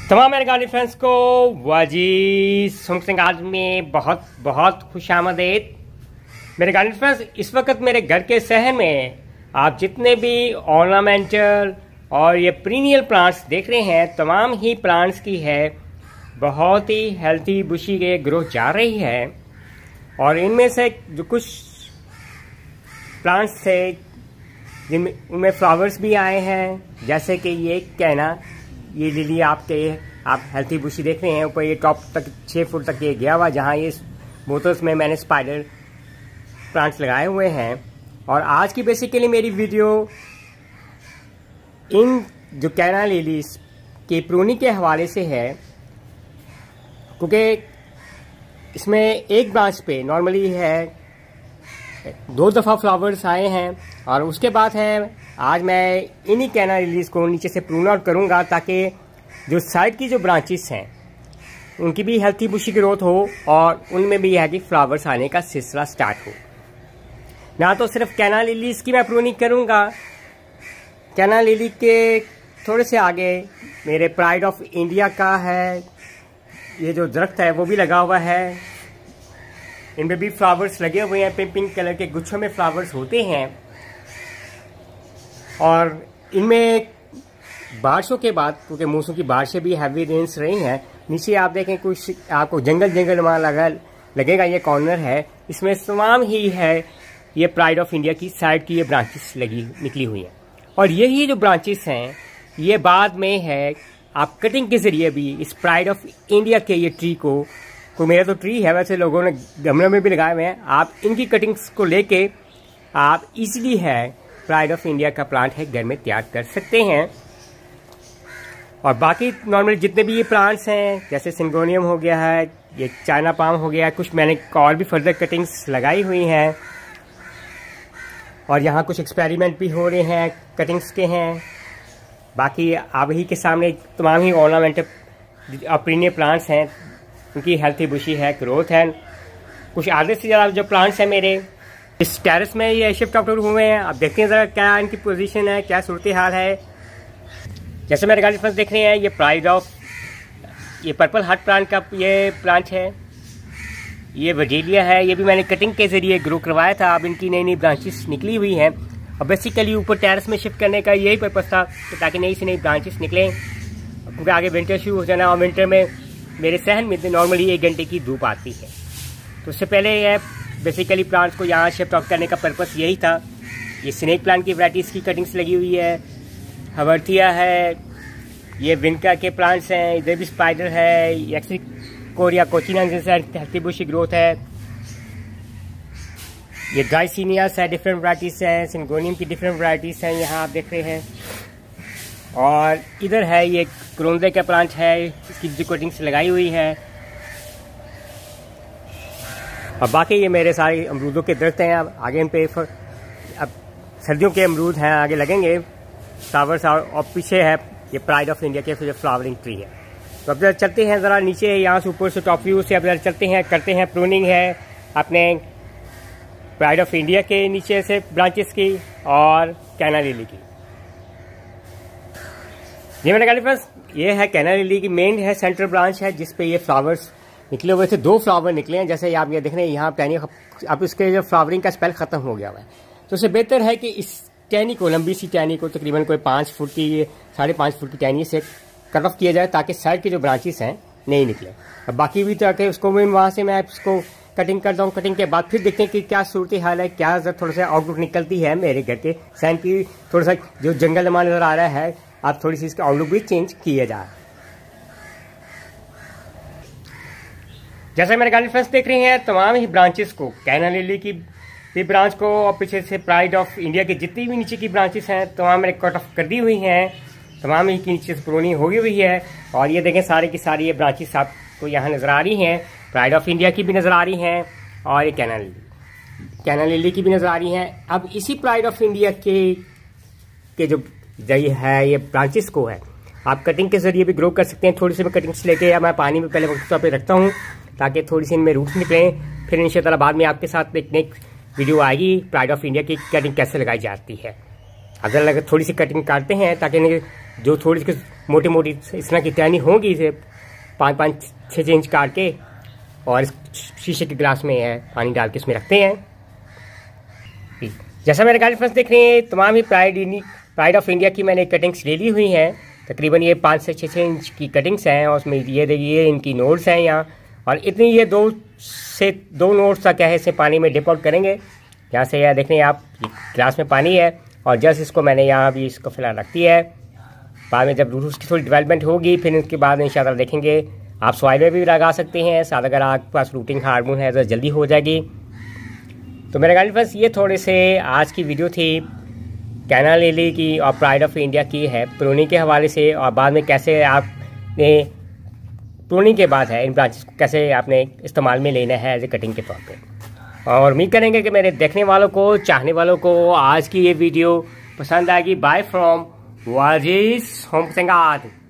तमाम मेरे garden friends को वाजी आज में बहुत बहुत खुशामदीद। मेरे गार्डन फ्रेंड्स, इस वक्त मेरे घर के सहन में आप जितने भी ऑर्नामेंटल और ये पीरियड प्लांट्स देख रहे हैं, तमाम ही प्लांट्स की है बहुत ही हेल्थी बुशी के ग्रोथ जा रही है। और इनमें से जो कुछ प्लांट्स थे जिनमें उनमें फ्लावर्स भी आए हैं, जैसे कि ये कहना, ये लिली आप हेल्थी बुशी देख रहे हैं। ऊपर ये टॉप तक 6 फुट तक ये गया हुआ, जहाँ ये बोतल्स में मैंने स्पाइडर प्लांट्स लगाए हुए हैं। और आज की बेसिकली मेरी वीडियो इन जो कैना लिलीज की प्रूनिंग के हवाले से है, क्योंकि इसमें एक ब्रांच पे नॉर्मली है 2 दफ़ा फ्लावर्स आए हैं। और उसके बाद है आज मैं इन्हीं कैना लिलीज को नीचे से प्रून आउट करूँगा, ताकि जो साइड की जो ब्रांचेस हैं उनकी भी हेल्थी बुशी ग्रोथ हो और उनमें भी है कि फ्लावर्स आने का सिलसिला स्टार्ट हो। ना तो सिर्फ कैना लिलीज की मैं प्रूनिंग करूँगा, कैना लिली के थोड़े से आगे मेरे प्राइड ऑफ इंडिया का है ये जो दरख्त है वो भी लगा हुआ है। इनमें भी फ्लावर्स लगे हुए हैं, पिंक कलर के गुच्छों में फ्लावर्स होते हैं। और इनमें बारिशों के बाद, क्योंकि मौसम की बारिशें भी हैवी रेन्स रही हैं, नीचे आप देखें कुछ आपको जंगल वहाँ लगेगा। ये कॉर्नर है, इसमें तमाम ही है ये प्राइड ऑफ इंडिया की साइड की ये ब्रांचेस निकली हुई हैं। और यही जो ब्रांचेस हैं ये बाद में है आप कटिंग के जरिए भी इस प्राइड ऑफ इंडिया के ये ट्री को मेरा तो ट्री है, वैसे लोगों ने गमलों में भी लगाए हुए हैं, आप इनकी कटिंग्स को लेके आप इजीली है प्राइड ऑफ इंडिया का प्लांट है घर में तैयार कर सकते हैं। और बाकी नॉर्मली जितने भी ये प्लांट्स हैं, जैसे सिंगोनियम हो गया है, ये चाइना पाम हो गया, कुछ मैंने और भी फर्दर कटिंग्स लगाई हुई हैं। और यहाँ कुछ एक्सपेरिमेंट भी हो रहे हैं कटिंग्स के हैं। बाकी आप ही के सामने तमाम ही ऑर्नामेंटल और पीरियड प्लांट्स हैं, उनकी हेल्थी बुशी है, ग्रोथ है। कुछ आधे से ज़्यादा जो प्लांट्स हैं मेरे इस टेरेस में ये शिफ्ट आउट हुए हैं। आप देखते हैं ज़रा क्या इनकी पोजीशन है, क्या सूरत हाल है। जैसे मेरे गार्डन फर्स्ट देख रहे हैं, ये प्राइड ऑफ ये पर्पल हार्ट प्लांट का ये प्लांट है, ये वर्जीलिया है। ये भी मैंने कटिंग के जरिए ग्रो करवाया था। अब इनकी नई नई ब्रांचेस निकली हुई हैं। और बेसिकली ऊपर टेरेस में शिफ्ट करने का यही पर्पस था कि ताकि नई से नई ब्रांचेस निकलें, क्योंकि आगे विंटर शुरू हो जाना। और विंटर में मेरे सहन में नॉर्मली 1 घंटे की धूप आती है, तो उससे पहले ये बेसिकली प्लांट्स को यहाँ शिफ्ट आउट करने का पर्पस यही था। ये स्नेक प्लांट की वैराइटीज़ की कटिंग्स लगी हुई है, हवर्थिया है, ये विनका के प्लांट्स हैं, इधर भी स्पाइडर है, एक्सी कोरिया कोचिना जैसे हेल्थी बुशी ग्रोथ है, ये गाइसिनियास है, डिफरेंट वैराइटीज़ हैं, सिंगोनियम की डिफरेंट वैराइटीज़ हैं, यहाँ आप देख रहे हैं। और इधर है ये क्रोंजे का प्लांट है, इसकी जो कटिंग्स लगाई हुई है। और बाकी ये मेरे सारे अमरूदों के दरख्त हैं। अब आगे इन पे अब सर्दियों के अमरूद हैं, आगे लगेंगे फ्लावर्स। और पीछे है ये प्राइड ऑफ इंडिया के फ्लावरिंग ट्री है। तो अब जरा चलते हैं ज़रा नीचे, यहाँ से ऊपर से टॉप व्यू से अब जरा चलते हैं, करते हैं प्रूनिंग है अपने प्राइड ऑफ इंडिया के नीचे से ब्रांचेस की और कैना लिली की। ये मेरे गार्डन फ्रेंड्स, ये है कैना लिली की मेन है सेंट्रल ब्रांच है, जिसपे ये फ्लावर्स निकले हुए थे। 2 फ्लावर निकले हैं, जैसे आप ये देख रहे हैं यहाँ टहनी। अब इसके जो फ्लावरिंग का स्पेल खत्म हो गया हुआ है, तो उससे बेहतर है कि इस टहनी को, लंबी सी टहनी को, तकरीबन कोई 5 फुट की 5.5 फुट की टहनी से कट ऑफ किया जाए, ताकि साइड के जो ब्रांचेस हैं नहीं निकले। अब बाकी भी ताकि उसको भी वहाँ से मैं इसको कटिंग करता हूँ। कटिंग के बाद फिर देखते हैं कि क्या सूरत हाल है, क्या थोड़ा सा आउटलुक निकलती है मेरे घर के सैन की। थोड़ा सा जो जंगल जमा नजर आ रहा है, आप थोड़ी सी इसका आउटलुक भी चेंज किया जाए। जैसे मेरे गार्डन फ्रेंड्स देख रहे हैं, तमाम ही ब्रांचेस को, कैना लिली की भी ब्रांच को और पीछे से प्राइड ऑफ इंडिया के जितनी भी नीचे की ब्रांचेस हैं तमाम मैंने कट ऑफ कर दी हुई हैं। तमाम ही की नीचे से प्रूनिंग हो गई हुई है। और ये देखें सारी की सारी ये ब्रांचेस आपको यहाँ नज़र आ रही हैं। प्राइड ऑफ इंडिया की भी नज़र आ रही हैं और ये कैना लिली की भी नज़र आ रही हैं। अब इसी प्राइड ऑफ इंडिया के जो है ये ब्रांचेस को है आप कटिंग के जरिए भी ग्रो कर सकते हैं। थोड़ी सी मैं कटिंग्स लेके या मैं पानी में पहले वक्त पे रखता हूँ, ताकि थोड़ी सी इनमें रूट्स निकलें। फिर इंशाल्लाह बाद में आपके साथ एक नेक्स्ट वीडियो आएगी प्राइड ऑफ इंडिया की कटिंग कैसे लगाई जाती है। अगर थोड़ी सी कटिंग काटते हैं ताकि जो थोड़ी सी मोटी मोटी इस तरह की टहनी होगी, इसे 5-5-6 इंच काट के और इस शीशे के गिलास में है पानी डाल के इसमें रखते हैं। जैसा मेरे गाइस फ्रेंड्स देख रहे हैं, तमाम ही प्राइड ऑफ इंडिया की मैंने कटिंग्स ले ली हुई हैं। तकरीबन ये 5 से 6 इंच की कटिंग्स हैं और उसमें ये देखिए इनकी नोट्स हैं यहाँ, और इतनी ये 2 से 2 नोट्स तक है इसे पानी में डिप आउट करेंगे। यहाँ से यह देख रहे हैं आप, गिलास में पानी है और जस्ट इसको मैंने यहाँ भी इसको फिलहाल रख दिया है। बाद में जब उसकी थोड़ी डेवलपमेंट होगी फिर उसके बाद इंशाल्लाह देखेंगे। आप सॉइल में भी लगा सकते हैं, साथ अगर आपके पास रूटिंग हार्मोन है तो जल्दी हो जाएगी। तो मेरे गाइस बस ये थोड़े से आज की वीडियो थी कैना लिली की और प्राइड ऑफ इंडिया की है प्रूनिंग के हवाले से, और बाद में कैसे आपने प्रूनिंग के बाद है इन ब्रांचेस को कैसे आपने इस्तेमाल में लेना है एज ए कटिंग के तौर पे। और उम्मीद करेंगे कि मेरे देखने वालों को, चाहने वालों को आज की ये वीडियो पसंद आएगी। बाय फ्रॉम वाजिस होम सिंगार।